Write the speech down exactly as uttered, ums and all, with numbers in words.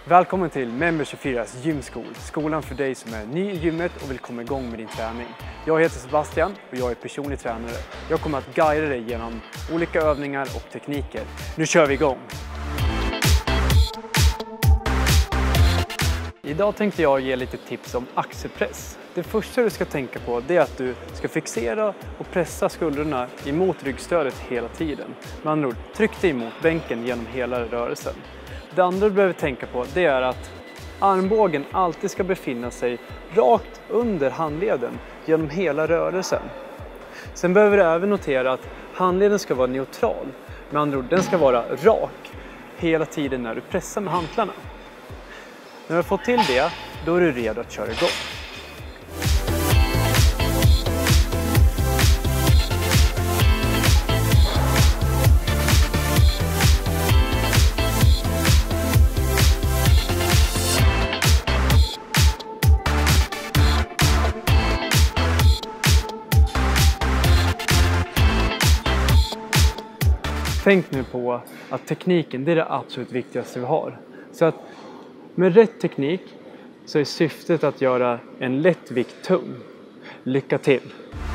Välkommen till Member tjugofyras gymskol, skolan för dig som är ny i gymmet och vill komma igång med din träning. Jag heter Sebastian och jag är personlig tränare. Jag kommer att guida dig genom olika övningar och tekniker. Nu kör vi igång! Idag tänkte jag ge lite tips om axelpress. Det första du ska tänka på är att du ska fixera och pressa skulderna emot ryggstödet hela tiden. Med andra ord, tryck dig emot bänken genom hela rörelsen. Det andra du behöver tänka på det är att armbågen alltid ska befinna sig rakt under handleden genom hela rörelsen. Sen behöver du även notera att handleden ska vara neutral. Med andra ord, den ska vara rak hela tiden när du pressar med hantlarna. När du har fått till det, då är du redo att köra igång. Tänk nu på att tekniken det är det absolut viktigaste vi har. Så att med rätt teknik så är syftet att göra en lätt vikt tung. Lycka till!